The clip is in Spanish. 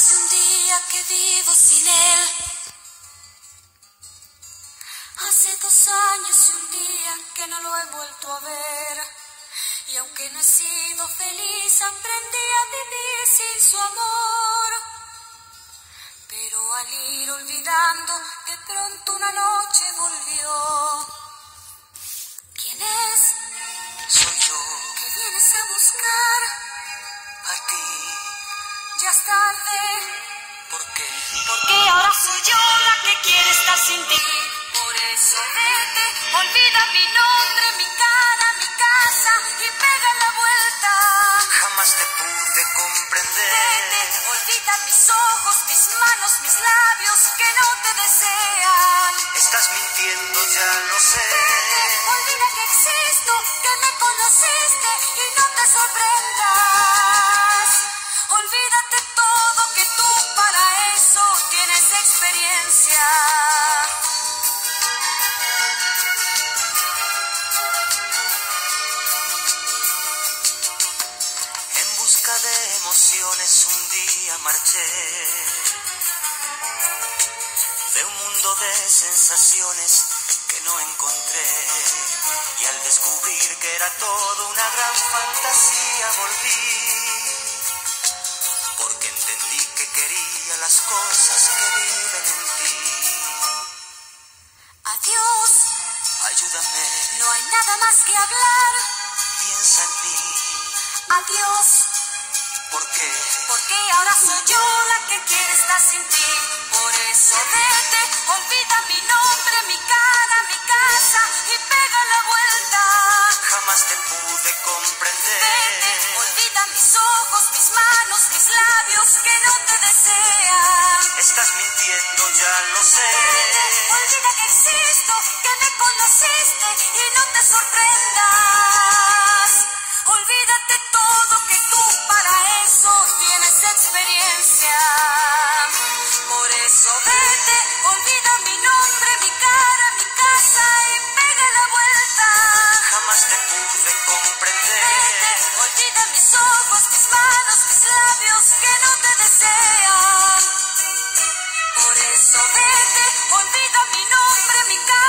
Hace un día que vivo sin él. Hace 2 años y un día que no lo he vuelto a ver. Y aunque no he sido feliz, aprendí a vivir sin su amor. Pero al ir olvidando, de pronto una noche volvió. ¿Quién es? Soy yo, ¿Qué vienes a buscar? a ti. Ya es tarde. ¿Por qué? Porque ahora soy yo la que quiere estar sin ti. Por eso vete, olvida mi nombre, mi cara, mi casa y pega la vuelta. Jamás te pude comprender. Vete, olvida mis ojos, mis manos, mis labios que no te desean. Estás mintiendo, ya lo sé. Vete, olvida que existo, que me conociste y no te sorprendas. Olvídate todo, que tú para eso tienes experiencia. En busca de emociones un día marché, de un mundo de sensaciones que no encontré, y al descubrir que era todo una gran fantasía volví, porque entendí que quería las cosas que viven en ti. Adiós, Ayúdame, no hay nada más que hablar. piensa en mí. Adiós, ¿Por qué? porque ahora soy yo la que quiere estar sin ti. Por eso vete, olvida mi nombre, mi cara, mi casa y pega la vuelta. Jamás te pude comprender. Vete, olvida mis ojos, mis manos, mis labios que no te desean. Estás mintiendo, ya lo sé. Vete, olvida que existo, que me conociste y no te sorprendas. Olvídate todo, que tú para eso tienes experiencia. Por eso vete, olvida mi nombre, mi cara, mi casa y pega la vuelta. Jamás te pude comprender. Vete, olvida mis ojos, mis manos, mis labios que no te desean. Por eso vete, olvida mi nombre, mi cara.